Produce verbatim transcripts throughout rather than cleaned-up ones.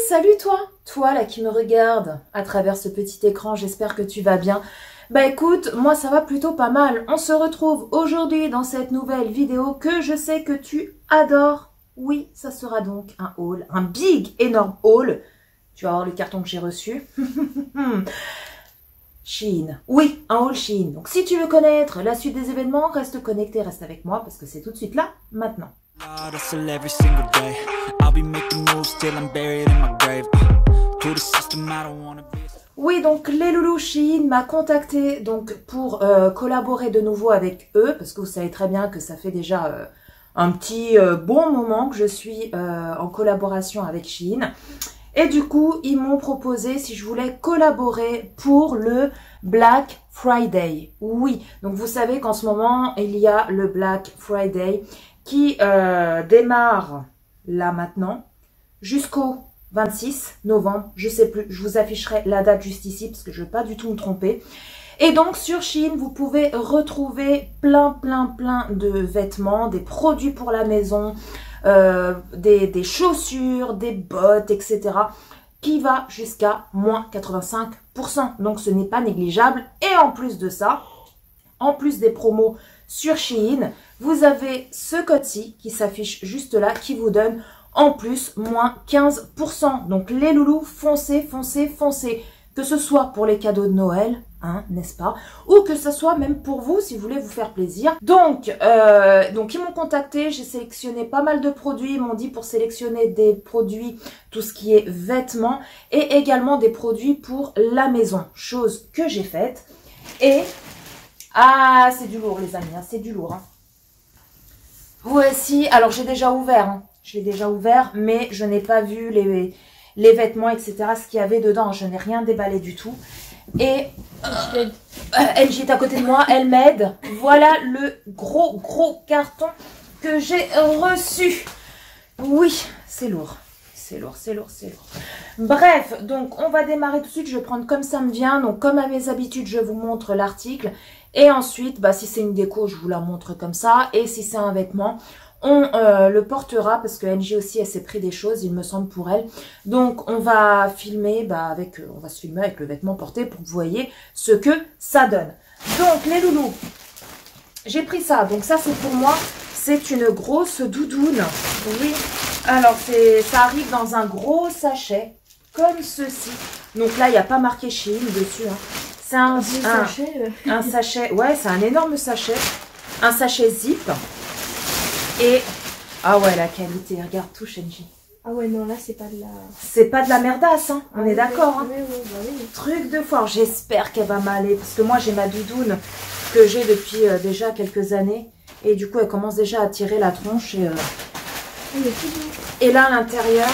salut toi, toi là qui me regarde à travers ce petit écran, j'espère que tu vas bien. Bah écoute, moi ça va plutôt pas mal. On se retrouve aujourd'hui dans cette nouvelle vidéo que je sais que tu adores. Oui, ça sera donc un haul, un big, énorme haul. Tu vas voir le carton que j'ai reçu. Shein. Oui, un haul Shein. Donc si tu veux connaître la suite des événements, reste connecté, reste avec moi parce que c'est tout de suite là, maintenant. Oui, donc les loulous Shein m'a contacté donc pour euh, collaborer de nouveau avec eux parce que vous savez très bien que ça fait déjà euh, un petit euh, bon moment que je suis euh, en collaboration avec Shein. Et du coup, ils m'ont proposé si je voulais collaborer pour le Black Friday. Oui, donc vous savez qu'en ce moment, il y a le Black Friday qui euh, démarre là maintenant jusqu'au vingt-six novembre. Je sais plus, je vous afficherai la date juste ici parce que je ne veux pas du tout me tromper. Et donc sur Shein, vous pouvez retrouver plein, plein, plein de vêtements, des produits pour la maison, euh, des, des chaussures, des bottes, et cetera qui va jusqu'à moins quatre-vingt-cinq pour cent. Donc ce n'est pas négligeable. Et en plus de ça, en plus des promos sur Shein, vous avez ce code-ci qui s'affiche juste là, qui vous donne en plus moins quinze pour cent. Donc les loulous, foncez, foncez, foncez. Que ce soit pour les cadeaux de Noël, hein, n'est-ce pas? Ou que ce soit même pour vous, si vous voulez vous faire plaisir. Donc, euh, donc ils m'ont contacté, j'ai sélectionné pas mal de produits. Ils m'ont dit pour sélectionner des produits, tout ce qui est vêtements, et également des produits pour la maison. Chose que j'ai faite. Et, ah, c'est du lourd les amis, hein, c'est du lourd. Hein. Voici, alors j'ai déjà ouvert, hein, j'ai déjà ouvert, mais je n'ai pas vu les... les vêtements, et cetera, ce qu'il y avait dedans. Je n'ai rien déballé du tout. Et euh, elle est à côté de moi, elle m'aide. Voilà le gros, gros carton que j'ai reçu. Oui, c'est lourd. C'est lourd, c'est lourd, c'est lourd. Bref, donc on va démarrer tout de suite. Je vais prendre comme ça me vient. Donc comme à mes habitudes, je vous montre l'article. Et ensuite, bah, si c'est une déco, je vous la montre comme ça. Et si c'est un vêtement, on euh, le portera parce que Angie aussi elle s'est pris des choses il me semble pour elle, donc on va filmer bah, avec euh, on va se filmer avec le vêtement porté pour que vous voyez ce que ça donne. Donc les loulous, j'ai pris ça, donc ça c'est pour moi, c'est une grosse doudoune. Oui, alors c'est ça arrive dans un gros sachet comme ceci, donc là il n'y a pas marqué Shein dessus, hein. C'est un, un, sachet, euh. un sachet, ouais c'est un énorme sachet, un sachet zip. Et, ah ouais, la qualité, regarde tout, Shenji. Ah ouais, non, là, c'est pas de la... C'est pas de la merdasse, hein, on ah est oui, d'accord. Oui, hein. oui, oui, bah oui. Truc de foire, j'espère qu'elle va m'aller, parce que moi, j'ai ma doudoune que j'ai depuis euh, déjà quelques années. Et du coup, elle commence déjà à tirer la tronche. Et, euh... oui, mais tout bon. et là, à l'intérieur,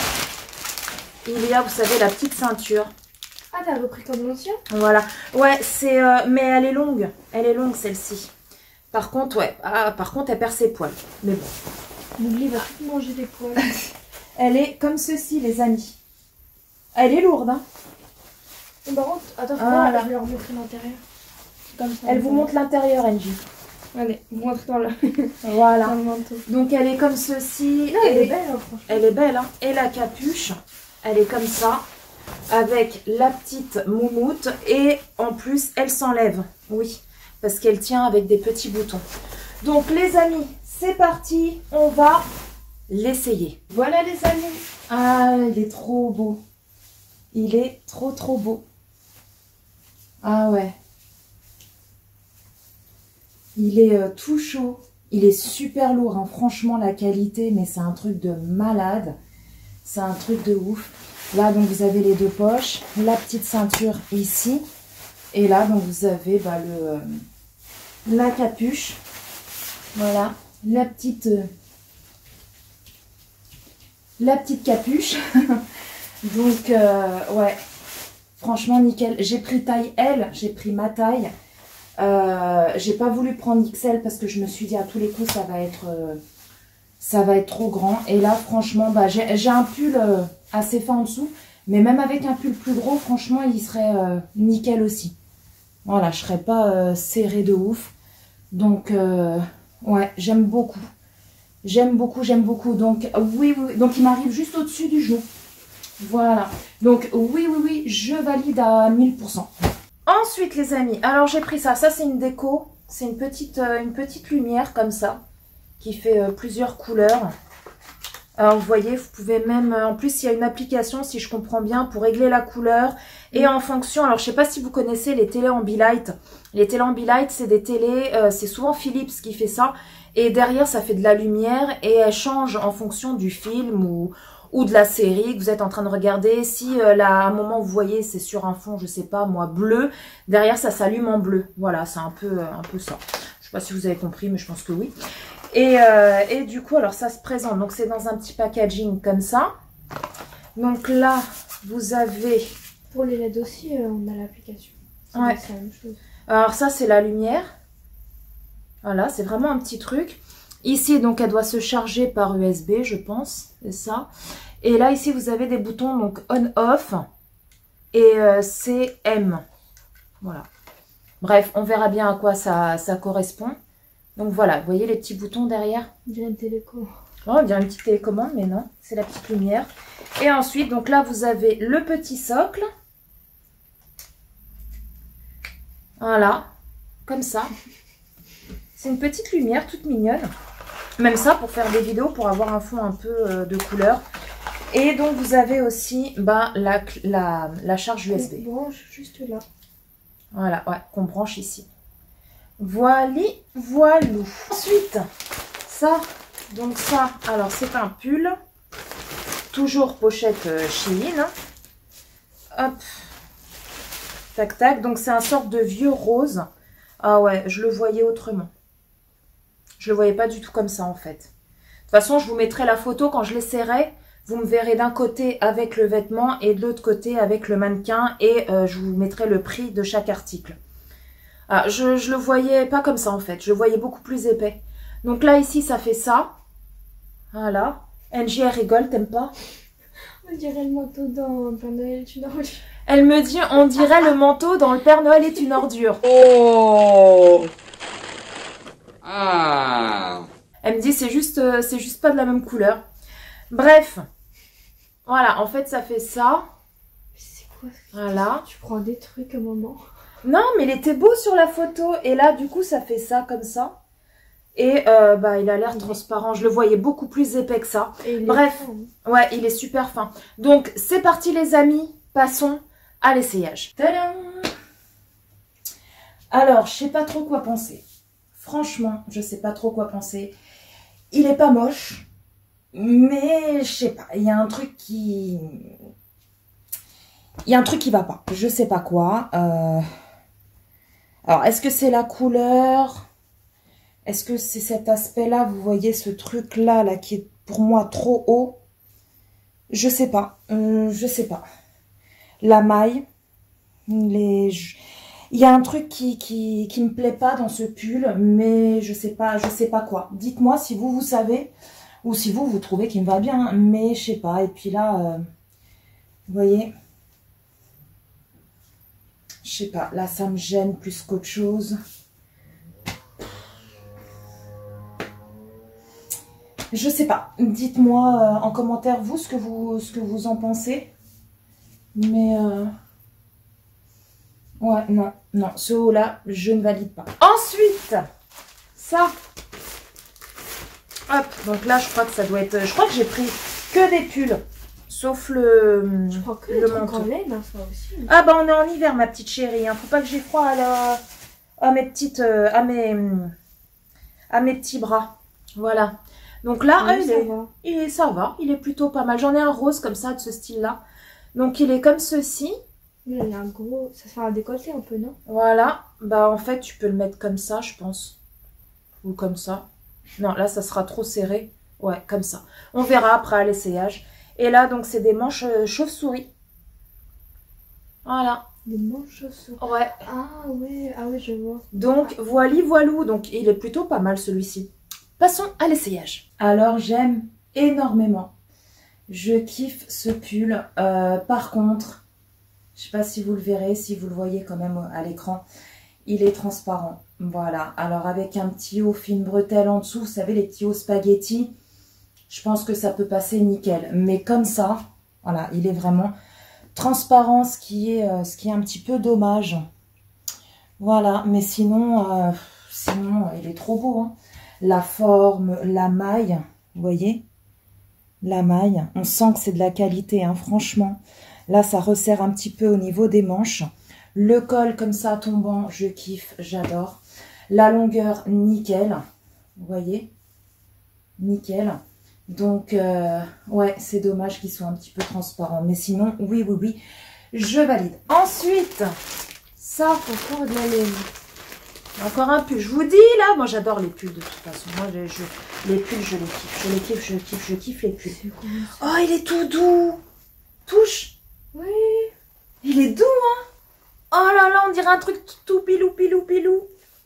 il y a, vous savez, la petite ceinture. Ah, t'as repris comme l'ancien? Voilà. Ouais, c'est... Euh, mais elle est longue. Elle est longue, celle-ci. Par contre, ouais, ah, par contre, elle perd ses poils. Mais bon. L'oubli va tout manger des poils. Elle est comme ceci, les amis. Elle est lourde, hein. Et par contre, attends, ah, voilà. Je vais leur montrer l'intérieur. Comme ça. Elle vous montre l'intérieur, Angie. Allez, vous montrez dans le... Voilà. Dans le manteau. Donc, elle est comme ceci. Non, elle et... est belle, hein, franchement. Elle est belle, hein. Et la capuche, elle est comme ça. Avec la petite moumoute. Et en plus, elle s'enlève. Oui. Parce qu'elle tient avec des petits boutons. Donc les amis, c'est parti, on va l'essayer. Voilà les amis. Ah, il est trop beau. Il est trop trop beau. Ah ouais. Il est euh, tout chaud. Il est super lourd, hein. Franchement la qualité, mais c'est un truc de malade. C'est un truc de ouf. Là donc vous avez les deux poches, la petite ceinture ici. Et là donc vous avez bah, le... Euh, la capuche, voilà, la petite, euh, la petite capuche, donc euh, ouais, franchement nickel. J'ai pris taille L, j'ai pris ma taille, euh, j'ai pas voulu prendre X L parce que je me suis dit à tous les coups ça va être, euh, ça va être trop grand. Et là franchement, bah, j'ai un pull euh, assez fin en dessous, mais même avec un pull plus gros, franchement il serait euh, nickel aussi. Voilà, je serais pas euh, serrée de ouf. Donc, euh, ouais, j'aime beaucoup. J'aime beaucoup, j'aime beaucoup. Donc, oui, oui, donc il m'arrive juste au-dessus du genou. Voilà. Donc, oui, oui, oui, je valide à mille pour cent. Ensuite, les amis, alors j'ai pris ça. Ça, c'est une déco. C'est une petite, euh, une petite lumière comme ça, qui fait euh, plusieurs couleurs. Alors, vous voyez, vous pouvez même... En plus, il y a une application, si je comprends bien, pour régler la couleur. Et en fonction... Alors, je sais pas si vous connaissez les télé Ambilight. Les télé Ambilight, c'est des télés... Euh, c'est souvent Philips qui fait ça. Et derrière, ça fait de la lumière. Et elle change en fonction du film ou, ou de la série que vous êtes en train de regarder. Si, euh, là, à un moment, vous voyez, c'est sur un fond, je sais pas, moi, bleu. Derrière, ça s'allume en bleu. Voilà, c'est un peu, euh, un peu ça. Je sais pas si vous avez compris, mais je pense que oui. Et, euh, et du coup, alors ça se présente. Donc, c'est dans un petit packaging comme ça. Donc là, vous avez... Pour les L E D aussi, euh, on a l'application. Ouais. C'est la même chose. Alors ça, c'est la lumière. Voilà, c'est vraiment un petit truc. Ici, donc, elle doit se charger par U S B, je pense. C'est ça. Et là, ici, vous avez des boutons, donc on-off et euh, C M. Voilà. Bref, on verra bien à quoi ça, ça correspond. Donc voilà, vous voyez les petits boutons derrière? On dirait une télécommande. Oh, on dirait une petite télécommande, mais non, c'est la petite lumière. Et ensuite, donc là, vous avez le petit socle. Voilà, comme ça. C'est une petite lumière toute mignonne. Même ça, pour faire des vidéos, pour avoir un fond un peu euh, de couleur. Et donc, vous avez aussi bah, la, la, la charge U S B. On branche juste là. Voilà, ouais, qu'on branche ici. Voili, voilou. Ensuite, ça, donc ça, alors c'est un pull. Toujours pochette euh, Shein. Hop. Tac, tac. Donc c'est un sorte de vieux rose. Ah ouais, je le voyais autrement. Je le voyais pas du tout comme ça en fait. De toute façon, je vous mettrai la photo quand je l'essaierai. Vous me verrez d'un côté avec le vêtement et de l'autre côté avec le mannequin. Et euh, je vous mettrai le prix de chaque article. Ah, je, je le voyais pas comme ça en fait. Je le voyais beaucoup plus épais. Donc là, ici, ça fait ça. Voilà. Angie, elle rigole, t'aimes pas? On dirait le manteau dans Père Noël est une ordure. Elle me dit, on dirait le manteau dans Le Père Noël est une ordure. Oh. Ah. Elle me dit, c'est juste, euh, c'est juste pas de la même couleur. Bref. Voilà, en fait, ça fait ça. C'est quoi ça? Voilà. Tu prends des trucs à un moment. Non, mais il était beau sur la photo. Et là, du coup, ça fait ça, comme ça. Et euh, bah, il a l'air transparent. Je le voyais beaucoup plus épais que ça. Et il est Bref. fin, hein. Ouais, il est super fin. Donc, c'est parti, les amis. Passons à l'essayage. Tadam! Alors, je sais pas trop quoi penser. Franchement, je sais pas trop quoi penser. Il est pas moche. Mais, je sais pas. Il y a un truc qui... Il y a un truc qui va pas. Je sais pas quoi. Euh... Alors, est-ce que c'est la couleur? Est-ce que c'est cet aspect-là? Vous voyez ce truc-là, là, qui est pour moi trop haut? Je sais pas. Euh, je sais pas. La maille. Les... Il y a un truc qui, qui, qui me plaît pas dans ce pull, mais je sais pas, je sais pas quoi. Dites-moi si vous, vous savez, ou si vous, vous trouvez qu'il me va bien, mais je sais pas. Et puis là, euh, vous voyez, je sais pas, là, ça me gêne plus qu'autre chose. Je sais pas. Dites-moi euh, en commentaire, vous, ce que vous, ce que vous en pensez. Mais... Euh... Ouais, non, non, ce haut-là, je ne valide pas. Ensuite, ça. Hop, donc là, je crois que ça doit être... Je crois que j'ai pris que des pulls, sauf le, Je crois que le le truc manteau. en laine, hein, ça aussi. Ah bah, on est en hiver, ma petite chérie. Hein. Faut pas que j'ai froid à, la... à mes petites... euh, à mes... à mes petits bras. Voilà. Donc là, Oui, ah, il, ça est... va. il est... ça va, il est plutôt pas mal. J'en ai un rose comme ça, de ce style-là. Donc, il est comme ceci. Oui, il y a un gros... Ça se fait un décolleté un peu, non? Voilà, bah en fait tu peux le mettre comme ça je pense, ou comme ça. Non là ça sera trop serré, ouais comme ça. On verra après à l'essayage. Et là donc c'est des manches euh, chauve-souris. Voilà. Des manches chaussures. Ouais. Ah ouais, ah ouais je vois. Donc voili voilou, donc il est plutôt pas mal celui-ci. Passons à l'essayage. Alors j'aime énormément. Je kiffe ce pull. Euh, par contre... Je sais pas si vous le verrez, si vous le voyez quand même à l'écran. Il est transparent. Voilà. Alors avec un petit haut fine bretelle en dessous, vous savez les petits hauts spaghetti, je pense que ça peut passer nickel. Mais comme ça, Voilà, il est vraiment transparent, ce qui est, euh, ce qui est un petit peu dommage. Voilà, mais sinon, euh, sinon il est trop beau. Hein. La forme, la maille, vous voyez? La maille, on sent que c'est de la qualité, hein, franchement. Là, ça resserre un petit peu au niveau des manches. Le col comme ça, tombant, je kiffe, j'adore. La longueur, nickel, vous voyez? Nickel. Donc, euh, ouais, c'est dommage qu'ils soient un petit peu transparents. Mais sinon, oui, oui, oui, je valide. Ensuite, ça, faut encore de la laine. Encore un pull. Je vous dis, là, moi, j'adore les pulls, de toute façon. Moi, je, je, les pulls, je les kiffe. Je les kiffe, je kiffe, je kiffe les pulls. Oh, il est tout doux. Touche. Oui. Il est doux, hein. Oh là là, on dirait un truc tout pilou, pilou, pilou.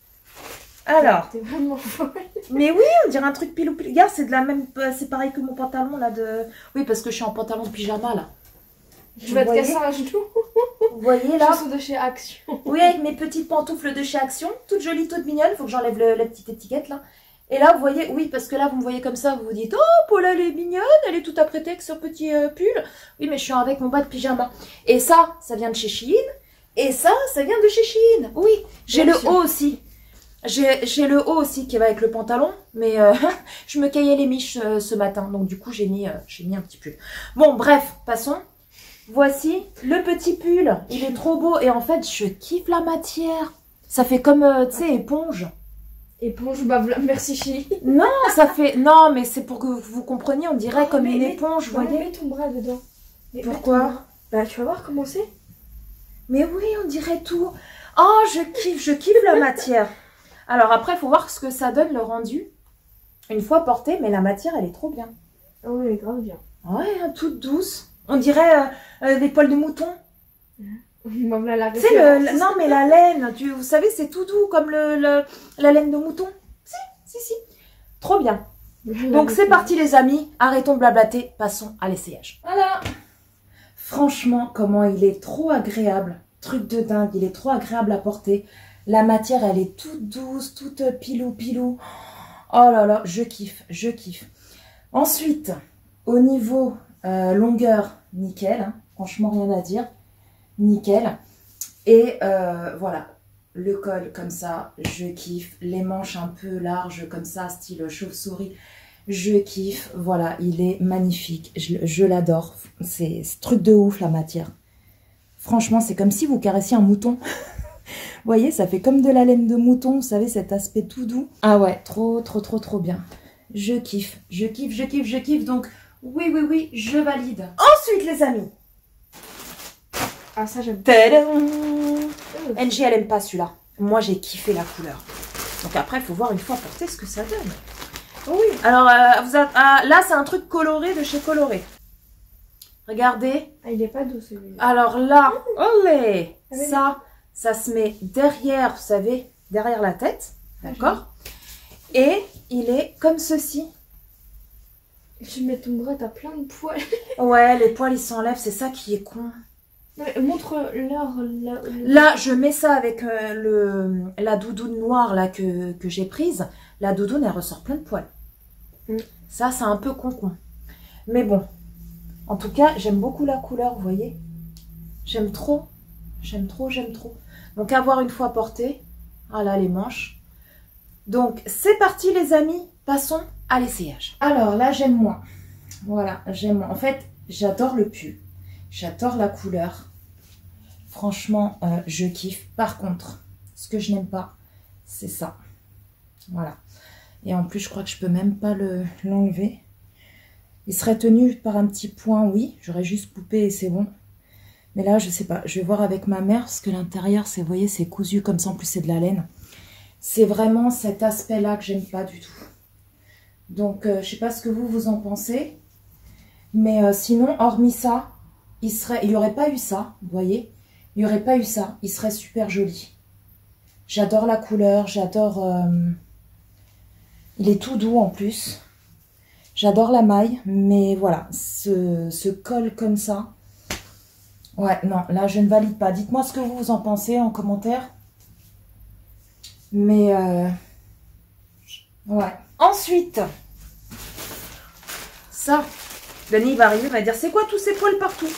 Alors, t'es vraiment folle. Mais oui, on dirait un truc pilou pilou. Regarde, c'est de la même, c'est pareil que mon pantalon là de. Oui, parce que je suis en pantalon de pyjama là. Je vais te casser un genou. Vous voyez là? Je suis de chez Action. Oui, avec mes petites pantoufles de chez Action, toutes jolies, toutes mignonnes. Faut que j'enlève le- la petite étiquette là. Et là, vous voyez, oui, parce que là, vous me voyez comme ça, vous vous dites, oh, Paula, elle est mignonne, elle est toute apprêtée avec son petit euh, pull. Oui, mais je suis avec mon bas de pyjama. Et ça, ça vient de chez Shein. Et ça, ça vient de chez Shein. Oui, j'ai le haut aussi. J'ai le haut aussi qui va avec le pantalon, mais euh, je me caillais les miches euh, ce matin, donc du coup j'ai mis, euh, j'ai mis un petit pull. Bon, bref, passons. Voici le petit pull, il est trop beau et en fait je kiffe la matière. Ça fait comme, euh, tu sais, éponge. Éponge, bah voilà, merci chérie. Non, ça fait, non, mais c'est pour que vous compreniez, on dirait Oh, comme mais une mets- éponge, vous Ouais, voyez. mets ton bras dedans. Mais- Pourquoi? mets ton bras. Bah tu vas voir comment c'est. Mais oui, on dirait tout. Oh, je kiffe, je kiffe la matière. Alors après, il faut voir ce que ça donne le rendu une fois porté, mais la matière, elle est trop bien. Ah oui, elle est grave bien. Ouais, hein, toute douce. On dirait euh, euh, des poils de mouton. Bah, voilà la Tu sais, le, référence. le- non, mais la laine, tu, vous savez, c'est tout doux comme le, le- la laine de mouton. Si, si, si. Trop bien. Voilà Donc la c'est référence. parti les amis, arrêtons de blablater, passons à l'essayage. Voilà. Franchement, comment il est trop agréable. Truc de dingue, il est trop agréable à porter. La matière, elle est toute douce, toute pilou pilou. Oh là là, je kiffe, je kiffe. Ensuite, au niveau euh, longueur, nickel. Hein, franchement, rien à dire. Nickel. Et euh, voilà, le col comme ça, je kiffe. Les manches un peu larges comme ça, style chauve-souris. Je kiffe, voilà, il est magnifique, je, je l'adore, c'est ce truc de ouf la matière. Franchement, c'est comme si vous caressiez un mouton. Vous voyez, ça fait comme de la laine de mouton, vous savez, cet aspect tout doux. Ah ouais, trop, trop, trop, trop bien. Je kiffe, je kiffe, je kiffe, je kiffe, donc oui, oui, oui, je valide. Ensuite, les amis. Ah ça j'aime. Tadam. Oh. Angie, elle aime pas celui-là. Moi, j'ai kiffé la couleur. Donc après, il faut voir une fois porté ce que ça donne. Oui, alors euh, vous a- ah, là c'est un truc coloré de chez Coloré. Regardez. Ah il est pas doux celui-là. Alors là, olé, Ah oui. ça, ça se met derrière, vous savez, derrière la tête, d'accord? Et il est comme ceci. Tu mets ton bras, t'as plein de poils. Ouais, les poils ils s'enlèvent, c'est ça qui est con. Ouais, montre-leur là. Là, je mets ça avec euh, le la doudoune noire là que, que j'ai prise. La doudoune, elle ressort plein de poils. Mm. Ça, c'est un peu con-con. Mais bon, en tout cas, j'aime beaucoup la couleur, vous voyez. J'aime trop, j'aime trop, j'aime trop. Donc, à voir une fois porté. Voilà les manches. Donc, c'est parti les amis. Passons à l'essayage. Alors là, j'aime moins. Voilà, j'aime moins. En fait, j'adore le pull. J'adore la couleur. Franchement, euh, je kiffe. Par contre, ce que je n'aime pas, c'est ça. Voilà. Et en plus, je crois que je peux même pas le l'enlever. Il serait tenu par un petit point, oui. J'aurais juste coupé et c'est bon. Mais là, je sais pas. Je vais voir avec ma mère parce que l'intérieur, c'est, vous voyez, c'est cousu comme ça. En plus, c'est de la laine. C'est vraiment cet aspect-là que j'aime pas du tout. Donc, euh, je sais pas ce que vous, vous en pensez. Mais euh, sinon, hormis ça, il serait, il y aurait pas eu ça, vous voyez. Il n'y aurait pas eu ça. Il serait super joli. J'adore la couleur. J'adore... Euh, il est tout doux en plus. J'adore la maille. Mais voilà, ce, ce col comme ça. Ouais, non, là, je ne valide pas. Dites-moi ce que vous, vous en pensez en commentaire. Mais... Euh, ouais. Ensuite, ça, Dani va arriver, va dire c'est quoi tous ces poils partout?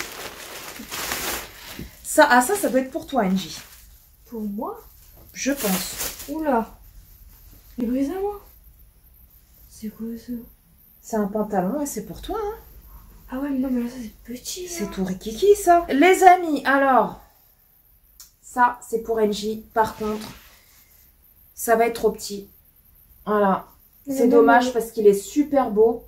Ça, ah ça, ça doit être pour toi, Angie. Pour moi? Je pense. Oula. Il brise à moi. C'est quoi ça? C'est un pantalon et c'est pour toi, hein. Ah ouais, mais non, mais là, ça c'est petit. C'est là. tout rikiki, ça. Les amis, alors, ça, c'est pour Angie. Par contre, ça va être trop petit. Voilà. C'est non, dommage non. parce qu'il est super beau.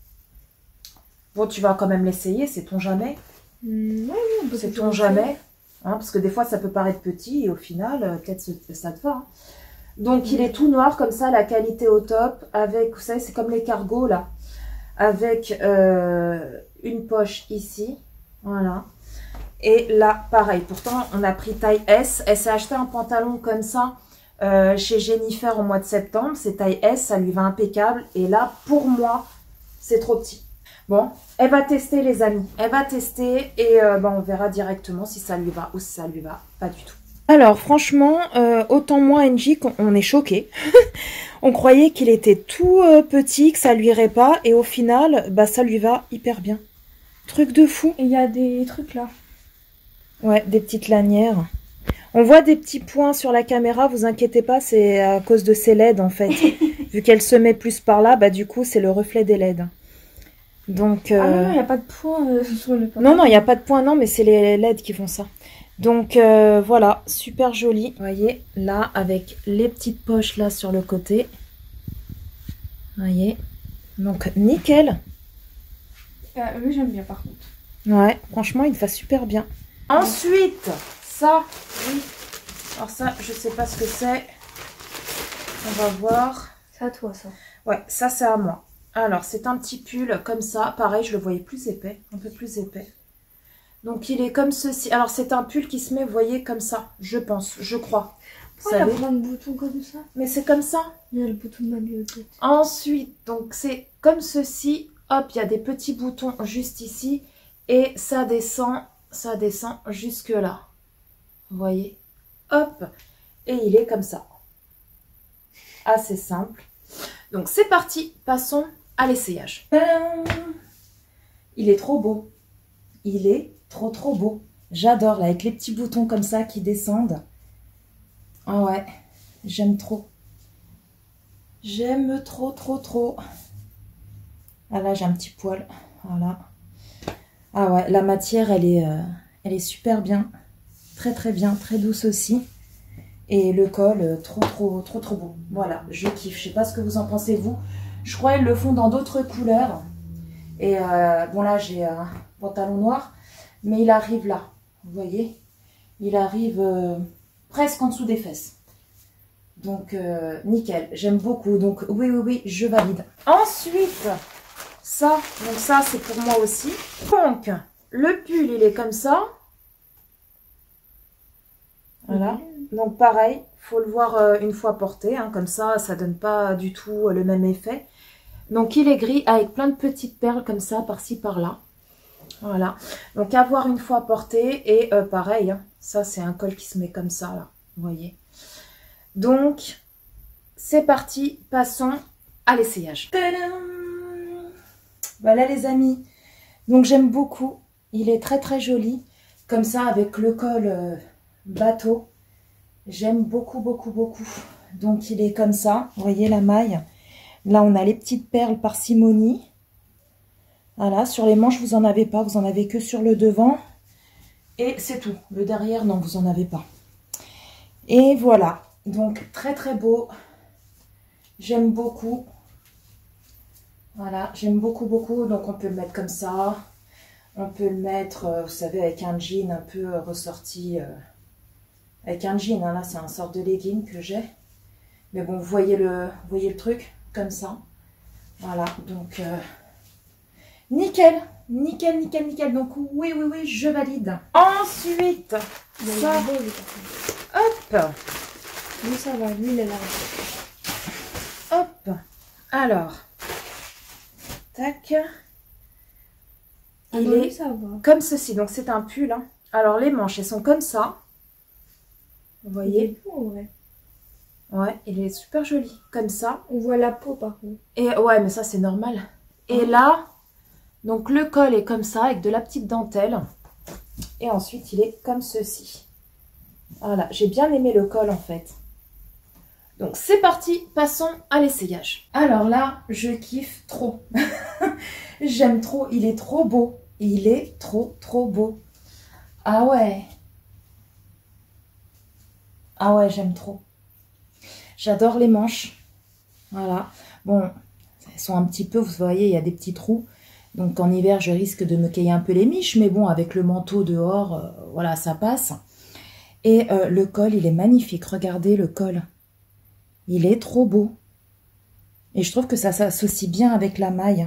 Bon, tu vas quand même l'essayer, c'est ton jamais. Mmh, ouais, oui, C'est ton jamais. Hein, parce que des fois, ça peut paraître petit et au final, euh, peut-être ça te va. Hein. Donc, il est tout noir comme ça, la qualité au top. Avec, vous savez, c'est comme les cargos, là. Avec euh, une poche ici. Voilà. Et là, pareil. Pourtant, on a pris taille S. Elle s'est acheté un pantalon comme ça euh, chez Jennifer au mois de septembre. C'est taille S, ça lui va impeccable. Et là, pour moi, c'est trop petit. Bon, elle va tester, les amis. Elle va tester et euh, ben, on verra directement si ça lui va ou si ça lui va pas du tout. Alors, franchement, euh, autant moi, Angie, on est choqués. On croyait qu'il était tout euh, petit, que ça lui irait pas. Et au final, bah, ça lui va hyper bien. Truc de fou. Et il y a des trucs là. Ouais, des petites lanières. On voit des petits points sur la caméra, vous inquiétez pas, c'est à cause de ces L E D en fait. Vu qu'elle se met plus par là, bah du coup, c'est le reflet des L E D. Donc, euh... Ah non, il n'y a pas de point euh, sur le pantalon. Non, non, il n'y a pas de point, non, mais c'est les L E D qui font ça. Donc, euh, voilà, super joli. Vous voyez, là, avec les petites poches là sur le côté. Vous voyez. Donc, nickel. Euh, oui, j'aime bien par contre. Ouais, franchement, il va super bien. Ensuite, ça, oui. Alors ça, je sais pas ce que c'est. On va voir. C'est à toi, ça. Ouais, ça, c'est à moi. Alors, c'est un petit pull comme ça. Pareil, je le voyais plus épais, un peu plus épais. Donc, il est comme ceci. Alors, c'est un pull qui se met, vous voyez, comme ça. Je pense, je crois. Pourquoi il y a plein de boutons comme ça? Mais c'est comme ça. Il y a le bouton de ma bibliothèque. Ensuite, donc, c'est comme ceci. Hop, il y a des petits boutons juste ici. Et ça descend, ça descend jusque là. Vous voyez? Hop. Et il est comme ça. Assez simple. Donc, c'est parti. Passons à l'essayage. Il est trop beau. Il est trop trop beau. J'adore là, avec les petits boutons comme ça qui descendent. Ah ouais, j'aime trop. J'aime trop trop trop. Ah là, j'ai un petit poil. Voilà. Ah ouais, la matière, elle est, euh, elle est super bien. Très très bien, très douce aussi. Et le col, euh, trop trop trop trop beau. Voilà, je kiffe. Je sais pas ce que vous en pensez vous. Je crois qu'ils le font dans d'autres couleurs. Et euh, bon là, j'ai un pantalon noir. Mais il arrive là, vous voyez. Il arrive euh, presque en dessous des fesses. Donc, euh, nickel. J'aime beaucoup. Donc, oui, oui, oui, je valide. Ensuite, ça. Donc, ça, c'est pour moi aussi. Donc, le pull, il est comme ça. Voilà. Donc, pareil, il faut le voir euh, une fois porté. Hein, comme ça, ça donne pas du tout euh, le même effet. Donc, il est gris avec plein de petites perles comme ça, par-ci, par-là. Voilà. Donc, à voir une fois porté. Et euh, pareil, hein, ça, c'est un col qui se met comme ça, là. Vous voyez. Donc, c'est parti. Passons à l'essayage. Voilà, les amis. Donc, j'aime beaucoup. Il est très, très joli. Comme ça, avec le col euh, bateau. J'aime beaucoup, beaucoup, beaucoup. Donc, il est comme ça. Vous voyez la maille. Là, on a les petites perles parcimonie. Voilà, sur les manches, vous n'en avez pas. Vous en avez que sur le devant. Et c'est tout. Le derrière, non, vous n'en avez pas. Et voilà. Donc, très, très beau. J'aime beaucoup. Voilà, j'aime beaucoup, beaucoup. Donc, on peut le mettre comme ça. On peut le mettre, euh, vous savez, avec un jean un peu euh, ressorti. Euh, avec un jean, hein, là, c'est un sort de legging que j'ai. Mais bon, vous voyez le, vous voyez le truc, comme ça. Voilà, donc... Euh, nickel, nickel, nickel, nickel. Donc oui, oui, oui, je valide. Ensuite, ça, hop. Lui, ça va, lui, il est là. Hop. Alors, tac. Ah Il non, est lui, ça va. comme ceci. Donc c'est un pull. Hein. Alors les manches, elles sont comme ça. Vous Il voyez? est beau, ouais. Ouais, il est super joli. Comme ça. On voit la peau, par contre. Et ouais, mais ça, c'est normal. Et là... Donc le col est comme ça, avec de la petite dentelle. Et ensuite, il est comme ceci. Voilà, j'ai bien aimé le col en fait. Donc c'est parti, passons à l'essayage. Alors là, je kiffe trop. J'aime trop, il est trop beau. Il est trop, trop beau. Ah ouais. Ah ouais, j'aime trop. J'adore les manches. Voilà. Bon, elles sont un petit peu, vous voyez, il y a des petits trous. Donc en hiver, je risque de me cailler un peu les miches. Mais bon, avec le manteau dehors, euh, voilà, ça passe. Et euh, le col, il est magnifique. Regardez le col. Il est trop beau. Et je trouve que ça s'associe bien avec la maille.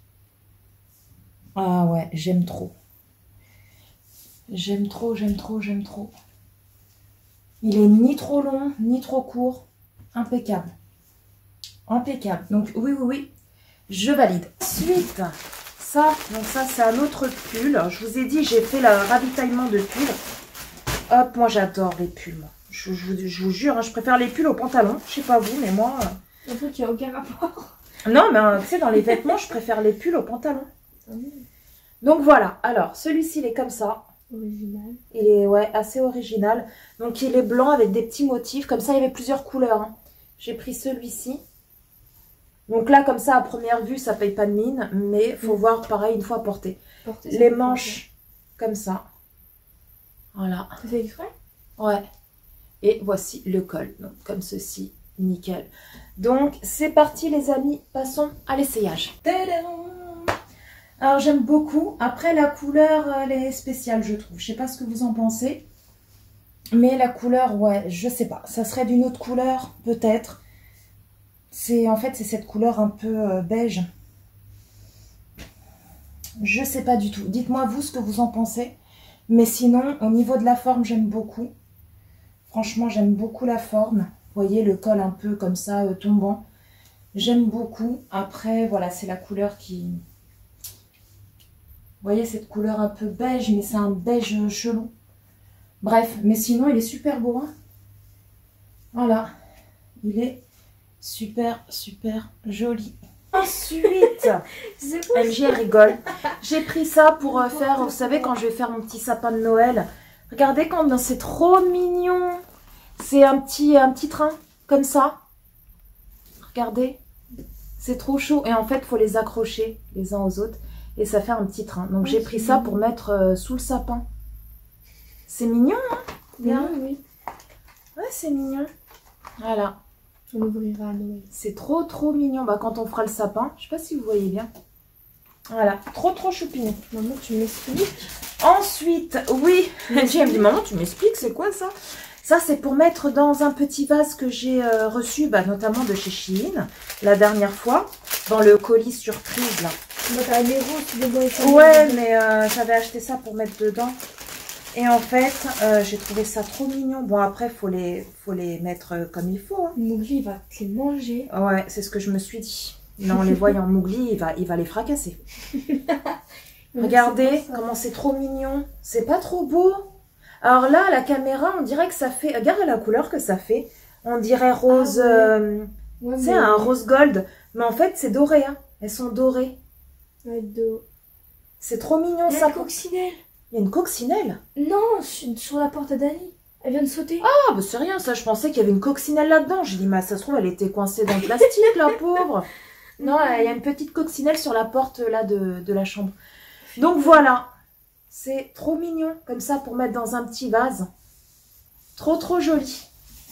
Ah ouais, j'aime trop. J'aime trop, j'aime trop, j'aime trop. Il est ni trop long, ni trop court. Impeccable. Impeccable. Donc oui, oui, oui, je valide. Ensuite, ça, donc ça c'est un autre pull. Je vous ai dit, j'ai fait le ravitaillement de pulls. Hop, moi j'adore les pulls. Moi. Je, je, je vous jure, hein, je préfère les pulls aux pantalons. Je sais pas vous, mais moi... Euh... En fait, il n'y a aucun rapport. Non, mais euh, tu sais, dans les vêtements, je préfère les pulls aux pantalons. Donc voilà, alors celui-ci il est comme ça. Original. Il est ouais, assez original. Donc il est blanc avec des petits motifs. Comme ça, il y avait plusieurs couleurs. Hein. J'ai pris celui-ci. Donc là, comme ça, à première vue, ça paye pas de mine. Mais il faut mmh. voir pareil une fois porté. Porter, les manches comme ça. Voilà. Tu fais exprès? Ouais. Et voici le col. Donc comme ceci. Nickel. Donc c'est parti les amis. Passons à l'essayage. Tadam! Alors j'aime beaucoup. Après la couleur elle est spéciale je trouve. Je sais pas ce que vous en pensez. Mais la couleur ouais je sais pas. Ça serait d'une autre couleur peut-être. C'est en fait c'est cette couleur un peu euh, beige. Je sais pas du tout. Dites-moi vous ce que vous en pensez. Mais sinon au niveau de la forme j'aime beaucoup. Franchement j'aime beaucoup la forme. Vous voyez le col un peu comme ça euh, tombant. J'aime beaucoup. Après voilà c'est la couleur qui... Vous voyez cette couleur un peu beige, mais c'est un beige chelou. Bref, mais sinon il est super beau. Hein, voilà, il est super, super joli. Ensuite, M J rigole. J'ai pris ça pour euh, faire, vous savez, quand je vais faire mon petit sapin de Noël. Regardez comme c'est trop mignon. C'est un petit, un petit train, comme ça. Regardez, c'est trop chaud. Et en fait, il faut les accrocher les uns aux autres. Et ça fait un petit train. Donc, oui, j'ai pris ça pour mettre euh, sous le sapin. C'est mignon, hein? Bien, oui, oui. Ouais, c'est mignon. Voilà. On ouvrira à Noël. C'est trop, trop mignon. Bah, quand on fera le sapin, je sais pas si vous voyez bien. Voilà. Trop, trop choupinou. Maman, tu m'expliques? Ensuite, oui. Tu me dis, maman, tu m'expliques, c'est quoi ça? Ça, c'est pour mettre dans un petit vase que j'ai euh, reçu, bah, notamment de chez Shein, la dernière fois, dans le colis surprise, là. Bah, les roses, des bois ouais, mais euh, j'avais acheté ça pour mettre dedans. Et en fait, euh, j'ai trouvé ça trop mignon. Bon, après, il faut les, faut les mettre euh, comme il faut. Hein. Mowgli, il va te les manger. Ouais, c'est ce que je me suis dit. Là, en les voyant Mowgli, il va, il va les fracasser. Regardez comment c'est trop mignon. C'est pas trop beau? Alors là, la caméra, on dirait que ça fait... Regardez la couleur que ça fait. On dirait rose... Ah, ouais. euh, ouais, c'est mais... un rose gold. Mais en fait, c'est doré. Hein. Elles sont dorées. Ouais, do... C'est trop mignon, il y a ça. Une coccinelle. Il y a une coccinelle? Non, sur la porte d'Annie. Elle vient de sauter. Ah, bah c'est rien, ça. Je pensais qu'il y avait une coccinelle là-dedans. J'ai dit, mais ça se trouve, elle était coincée dans le plastique, la pauvre. Non, il y a une petite coccinelle sur la porte là de, de la chambre. Donc voilà. C'est trop mignon, comme ça, pour mettre dans un petit vase. Trop, trop joli.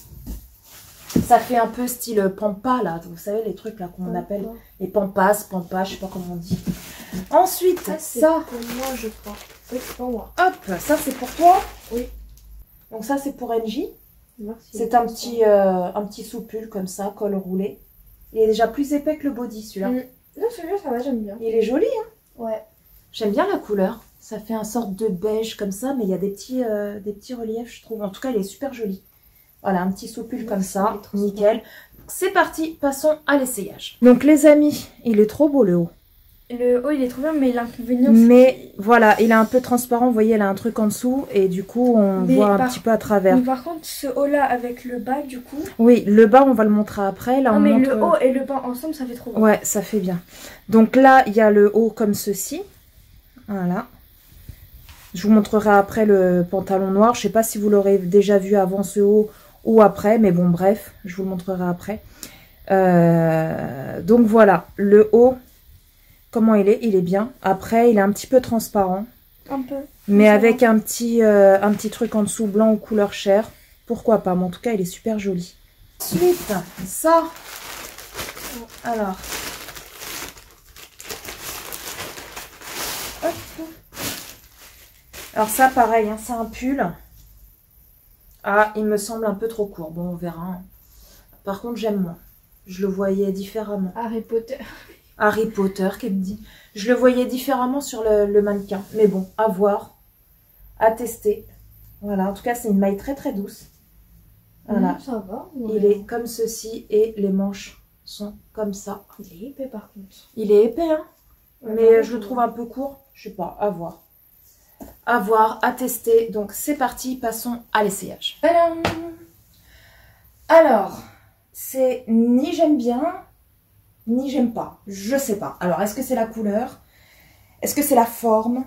Ça fait un peu style pampa, là. Vous savez, les trucs là qu'on appelle les pampas, pampas, je sais pas comment on dit. Ensuite, ça, ça pour moi, je crois. Oui, c'est pour moi. Hop, ça, c'est pour toi? Oui. Donc ça, c'est pour N J. Merci. C'est un petit, euh, un petit soupule, comme ça, col roulé. Il est déjà plus épais que le body, celui-là. Mmh. Non, celui-là, ça va, j'aime bien. Il est joli, hein? Ouais. J'aime bien la couleur. Ça fait un sorte de beige comme ça, mais il y a des petits, euh, des petits reliefs, je trouve. En tout cas, il est super joli. Voilà, un petit soupule comme ça, nickel. C'est parti, passons à l'essayage. Donc les amis, il est trop beau le haut. Le haut, il est trop bien, mais l'inconvénient... Mais voilà, il est un peu transparent, vous voyez, il a un truc en dessous, et du coup, on mais voit par... un petit peu à travers. Mais par contre, ce haut-là, avec le bas, du coup... Oui, le bas, on va le montrer après. Là, non, on mais montre... le haut et le bas ensemble, ça fait trop beau. Ouais, ça fait bien. Donc là, il y a le haut comme ceci. Voilà. Je vous montrerai après le pantalon noir. Je ne sais pas si vous l'aurez déjà vu avant ce haut ou après. Mais bon, bref, je vous le montrerai après. Euh, donc voilà, le haut, comment il est? Il est bien. Après, il est un petit peu transparent. Un peu. Mais avec un petit, euh, un petit truc en dessous blanc ou couleur chair. Pourquoi pas? Mais en tout cas, il est super joli. Ensuite, ça. Alors. Hop. Alors ça, pareil, hein, c'est un pull. Ah, il me semble un peu trop court. Bon, on verra. Hein. Par contre, j'aime moins. Je le voyais différemment. Harry Potter. Harry Potter, qu'elle me dit. Je le voyais différemment sur le, le mannequin. Mais bon, à voir. À tester. Voilà, en tout cas, c'est une maille très très douce. Voilà. Mmh, ça va. Ouais. Il est comme ceci et les manches sont comme ça. Il est épais par contre. Il est épais, hein. Ouais, mais ouais, je le ouais. trouve un peu court. Je sais pas, à voir. À voir, à tester. Donc, c'est parti. Passons à l'essayage. Tadam! Alors, c'est ni j'aime bien, ni j'aime pas. Je sais pas. Alors, est-ce que c'est la couleur? Est-ce que c'est la forme?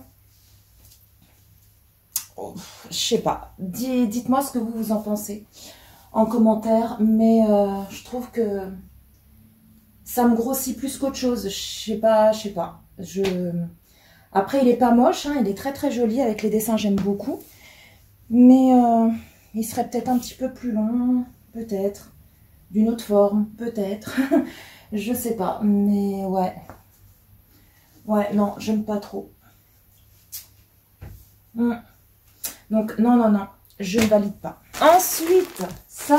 Oh, je sais pas. Dites-moi ce que vous, vous en pensez en commentaire. Mais euh, je trouve que ça me grossit plus qu'autre chose. Je sais pas, je sais pas. Je... Après, il est pas moche. Hein, il est très très joli avec les dessins. J'aime beaucoup. Mais euh, il serait peut-être un petit peu plus long. Peut-être. D'une autre forme. Peut-être. Je sais pas. Mais ouais. Ouais, non, j'aime pas trop. Hum. Donc, non, non, non, je ne valide pas. Ensuite, ça.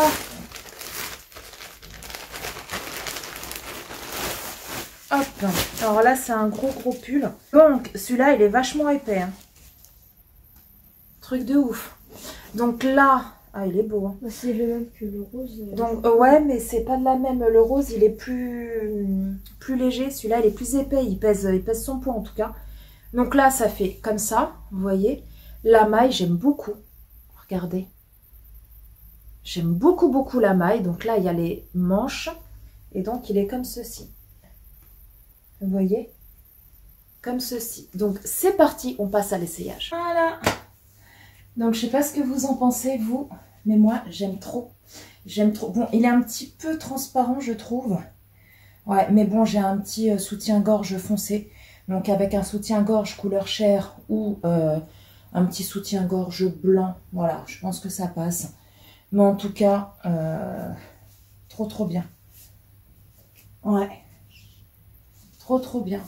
Hop. Alors là, c'est un gros, gros pull. Donc, celui-là, il est vachement épais. Hein. Truc de ouf. Donc là, ah, il est beau. Hein. C'est le même que le rose. Donc, euh, ouais, mais c'est pas de la même. Le rose, il est plus, plus léger. Celui-là, il est plus épais. Il pèse, il pèse son poids, en tout cas. Donc là, ça fait comme ça, vous voyez. La maille, j'aime beaucoup. Regardez. J'aime beaucoup, beaucoup la maille. Donc là, il y a les manches. Et donc, il est comme ceci. Vous voyez? Comme ceci. Donc, c'est parti. On passe à l'essayage. Voilà. Donc, je ne sais pas ce que vous en pensez, vous. Mais moi, j'aime trop. J'aime trop. Bon, il est un petit peu transparent, je trouve. Ouais, mais bon, j'ai un petit euh, soutien-gorge foncé. Donc, avec un soutien-gorge couleur chair ou... Euh, un petit soutien-gorge blanc, voilà, je pense que ça passe. Mais en tout cas, euh, trop trop bien. Ouais, trop trop bien.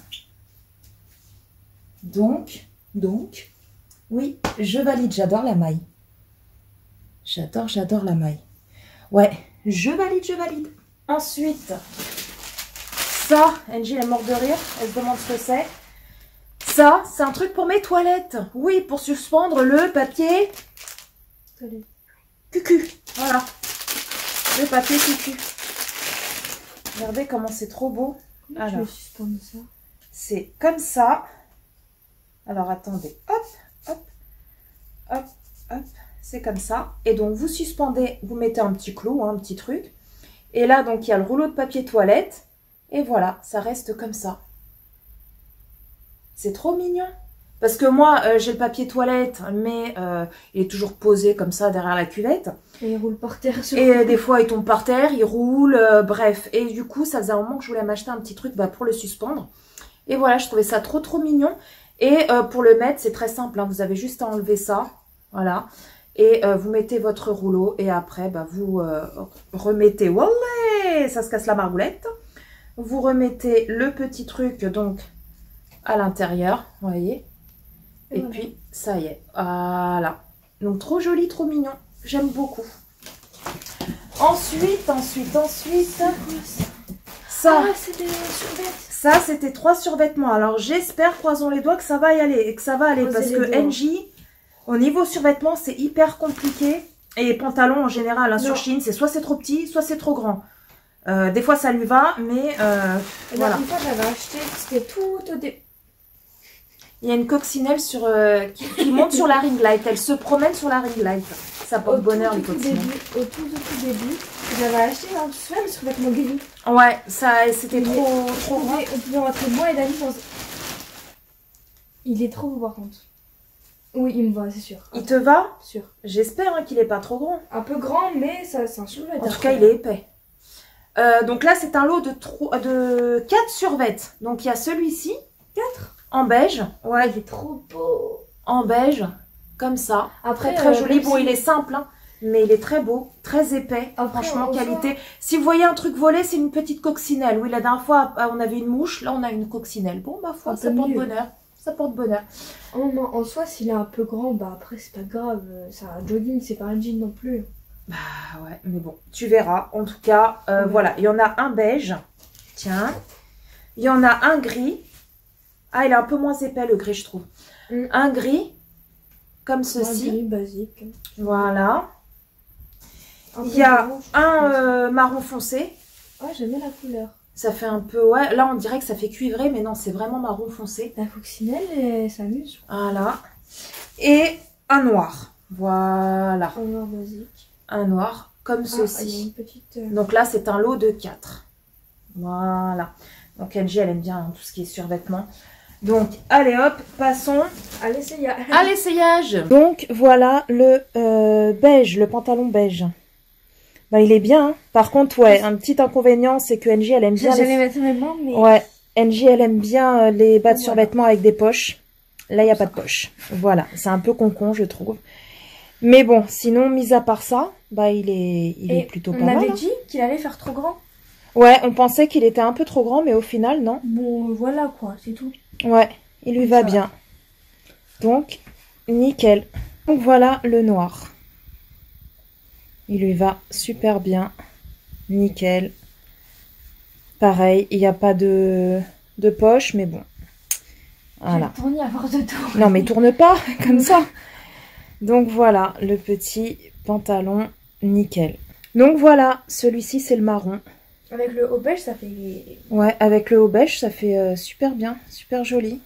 Donc, donc, oui, je valide, j'adore la maille. J'adore, j'adore la maille. Ouais, je valide, je valide. Ensuite, ça, Angie, elle est morte de rire, elle se demande ce que c'est. Ça, c'est un truc pour mes toilettes. Oui, pour suspendre le papier cucu. Voilà. Le papier cucu. Regardez comment c'est trop beau. Alors, je vais suspendre ça. C'est comme ça. Alors, attendez. Hop, hop, hop, hop. C'est comme ça. Et donc, vous suspendez, vous mettez un petit clou, hein, un petit truc. Et là, donc, il y a le rouleau de papier toilette. Et voilà, ça reste comme ça. C'est trop mignon. Parce que moi, euh, j'ai le papier toilette, mais euh, il est toujours posé comme ça derrière la cuvette. Et il roule par terre. Sur et euh, des fois, il tombe par terre, il roule, euh, bref. Et du coup, ça faisait un moment que je voulais m'acheter un petit truc bah, pour le suspendre. Et voilà, je trouvais ça trop, trop mignon. Et euh, pour le mettre, c'est très simple. Hein, vous avez juste à enlever ça. Voilà. Et euh, vous mettez votre rouleau. Et après, bah, vous euh, remettez... Wallah, ça se casse la margoulette. Vous remettez le petit truc, donc... à l'intérieur, vous voyez. Et voilà. Puis, ça y est. Voilà. Donc, trop joli, trop mignon. J'aime beaucoup. Ensuite, ensuite, ensuite... Ça, ah, c'était survêtements. Ça, c'était trois survêtements. Alors, j'espère, croisons les doigts, que ça va y aller. Et que ça va aller. Croisez parce que doigts. Angie, au niveau survêtements, c'est hyper compliqué. Et les pantalons, en général, hein, sur Shein, c'est soit c'est trop petit, soit c'est trop grand. Euh, des fois, ça lui va, mais... Euh, voilà. Une fois, j'avais acheté, c'était tout au début. Il y a une coccinelle sur, euh, qui, qui monte sur la ring light. Elle se promène sur la ring light. Ça porte bonheur, les coccinelles. Au tout, tout, tout début, j'avais acheté un sous sur vêtements gris. Ouais, ça, c'était trop, trop grand. On pouvait rentrer moi et Dani dans... Il est trop beau par contre. Oui, il me va, c'est sûr. Il te va? Sûr. J'espère hein, qu'il est pas trop grand. Un peu grand, mais ça, c'est un survêt. En tout cas, il est épais. Euh, donc là, c'est un lot de, de quatre survêtements. Donc il y a celui-ci. quatre En beige. Ouais, Il est trop beau. en beige. Comme ça. Après, Très, très euh, joli. même Bon, si- il est simple, hein, mais il est très beau, très épais. Après, Franchement, en qualité. soi- Si vous voyez un truc volé, c'est une petite coccinelle. Oui, la dernière fois, ah, on avait une mouche. Là, on a une coccinelle. Bon, ma foi, Un ça peu porte mieux. bonheur. Ça porte bonheur. En, en soi, s'il est un peu grand, bah après, c'est pas grave. C'est un jogging, c'est pas un jean non plus. Bah ouais, mais bon, tu verras. En tout cas, euh, Ouais. voilà. Il y en a un beige. Tiens. Il y en a un gris. Ah, il est un peu moins épais, le gris, je trouve. Mm. Un gris. Comme Un ceci. gris basique. Voilà. Un Il peu y a blanc, un je euh, marron foncé. pense. Ouais, j'aime bien la couleur. Ça fait un peu... Ouais, là, on dirait que ça fait cuivré, mais non, c'est vraiment marron foncé. La coccinelle, elle s'amuse. Voilà. Et un noir. Voilà. En noir basique. Un noir, comme Ah, il y a ceci. une petite... euh, Donc là, c'est un lot de quatre. Voilà. Donc Angie, elle aime bien hein, tout ce qui est survêtement. Donc, allez hop, passons Allez, c'est y a... à l'essayage. Donc, voilà le euh, beige, le pantalon beige. Bah, il est bien. Hein. Par contre, ouais, un petit inconvénient, c'est que Angie, elle aime bien... J'allais les... mettre mes mains, mais... Ouais, Angie, elle aime bien euh, les bas de Voilà. survêtement avec des poches. Là, il n'y a pas de poche. Voilà, c'est un peu con-con, je trouve. Mais bon, sinon, mis à part ça, bah, il est, il est Et plutôt pas on mal. avait hein. dit qu'il allait faire trop grand. Ouais, on pensait qu'il était un peu trop grand, mais au final, non. Bon, voilà quoi, c'est tout. Ouais, il lui Ça va va. bien. Donc, nickel. Donc voilà le noir. Il lui va super bien. Nickel. Pareil, il n'y a pas de, de poche, mais bon. Voilà. J'ai tourné à force de tout. Non, mais tourne pas, comme ça. Donc voilà, le petit pantalon, nickel. Donc voilà, celui-ci, c'est le marron. Avec le haut beige, ça fait... Ouais, avec le haut beige, ça fait euh, super bien, super joli.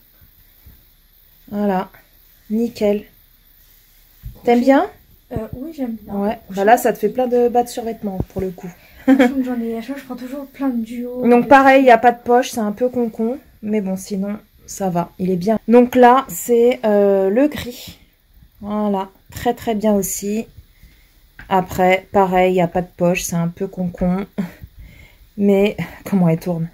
Voilà, nickel. T'aimes bien? Euh, oui, j'aime bien. Ouais, bah là, ça te fait plein de bas de survêtements, pour le coup. Franchement, j'en ai à chaque fois, je prends toujours plein de duos. Donc pareil, il n'y a pas de poche, c'est un peu con-con. Mais bon, sinon, ça va, il est bien. Donc là, c'est euh, le gris. Voilà, très très bien aussi. Après, pareil, il n'y a pas de poche, c'est un peu con-con. Mais, comment elle tourne.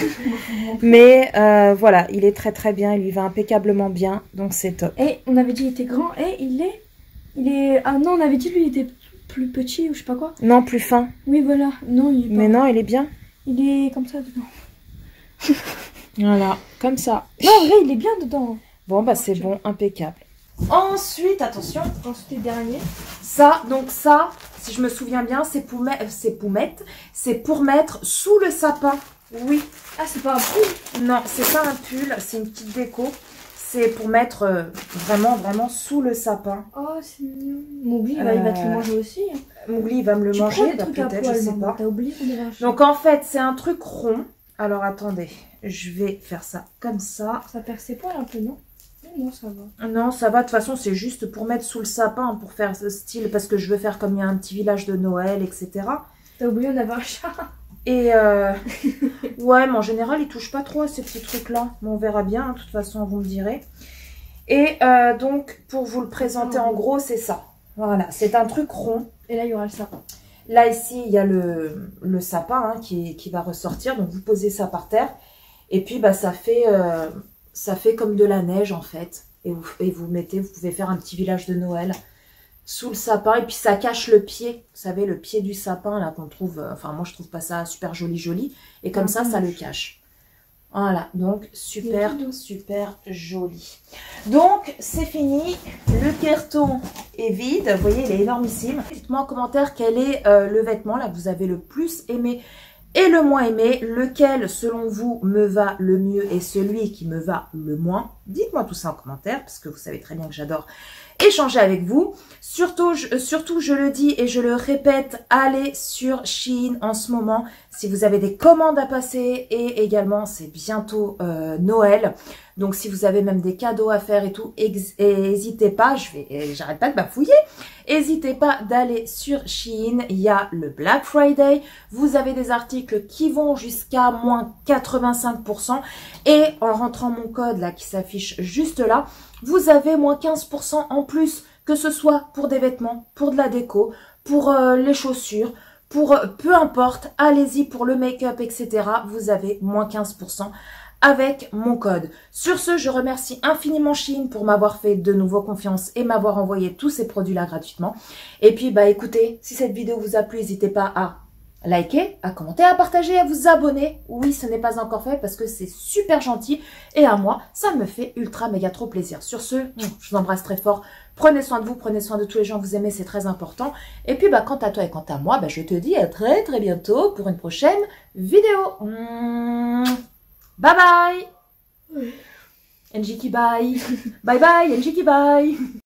Mais euh, voilà, il est très très bien, il lui va impeccablement bien, donc c'est top. Et on avait dit qu'il était grand, et il est... Il est... Ah non, on avait dit lui, il était plus petit, ou je sais pas quoi. Non, plus fin. Oui, voilà. Non, il est pas... Mais non, il est bien. Il est comme ça dedans. Voilà, comme ça. Non, en vrai, il est bien dedans. Bon, bah c'est bon, impeccable. Ensuite, attention, Ensuite, le dernier. ça, donc ça, si je me souviens bien, c'est pour, mettre, c'est pour mettre, c'est pour mettre sous le sapin. Oui, Ah, c'est pas un pull. non, c'est pas un pull, c'est une petite déco. C'est pour mettre euh, vraiment, vraiment sous le sapin. Oh, c'est mignon. Mougli, bah, il va te le Euh, manger aussi. Hein. Mougli, il va me le Tu prends manger, des bah, trucs à peut-être, je poil, sais maman. pas. T'as oublié qu'on est vache. Donc en fait, c'est un truc rond. Alors attendez, je vais faire ça comme ça. Ça perd ses poils un peu, non? Non, non, ça va. Non, ça va, de toute façon, c'est juste pour mettre sous le sapin, pour faire ce style, parce que je veux faire comme il y a un petit village de Noël, et cetera. T'as oublié, on avait un chat. Et euh, ouais, mais en général, ils touchent pas trop à ces petits trucs-là. Mais on verra bien, hein, de toute façon, vous me direz. Et euh, donc, pour vous le présenter en gros, c'est ça. Voilà, c'est un truc rond. Et là, il y aura le sapin. Là, ici, il y a le, le sapin hein, qui, qui va ressortir. Donc, vous posez ça par terre. Et puis, bah, ça fait, euh, ça fait comme de la neige, en fait. Et vous, et vous mettez, vous pouvez faire un petit village de Noël sous le sapin. Et puis, ça cache le pied. Vous savez, le pied du sapin, là, qu'on trouve... Euh, enfin, moi, je trouve pas ça super joli, joli. Et comme Un ça, peu ça le moche. cache. Voilà, donc super, Il est tout doux. super joli. Donc, c'est fini. Le carton est vide. Vous voyez, il est énormissime. Dites-moi en commentaire quel est euh, le vêtement là que vous avez le plus aimé et le moins aimé. Lequel, selon vous, me va le mieux et celui qui me va le moins. Dites-moi tout ça en commentaire parce que vous savez très bien que j'adore échanger avec vous. Surtout je, surtout, je le dis et je le répète, allez sur Shein en ce moment si vous avez des commandes à passer et également c'est bientôt euh, Noël. Donc si vous avez même des cadeaux à faire et tout, n'hésitez pas, je vais, j'arrête pas de bafouiller, n'hésitez pas d'aller sur Shein, il y a le Black Friday, vous avez des articles qui vont jusqu'à moins quatre-vingt-cinq pour cent et en rentrant mon code là qui s'affiche juste là, vous avez moins quinze pour cent en plus, que ce soit pour des vêtements, pour de la déco, pour euh, les chaussures, pour euh, peu importe, allez-y pour le make-up, et cetera. Vous avez moins quinze pour cent avec mon code. Sur ce, je remercie infiniment Shein pour m'avoir fait de nouveau confiance et m'avoir envoyé tous ces produits-là gratuitement. Et puis, bah écoutez, si cette vidéo vous a plu, n'hésitez pas à liker, à commenter, à partager, à vous abonner. Oui, ce n'est pas encore fait parce que c'est super gentil. Et à moi, ça me fait ultra méga trop plaisir. Sur ce, je vous embrasse très fort. Prenez soin de vous, prenez soin de tous les gens que vous aimez, c'est très important. Et puis, bah, quant à toi et quant à moi, bah, je te dis à très très bientôt pour une prochaine vidéo. Mmh. Bye bye. Njiki bye. Bye bye, Njiki bye.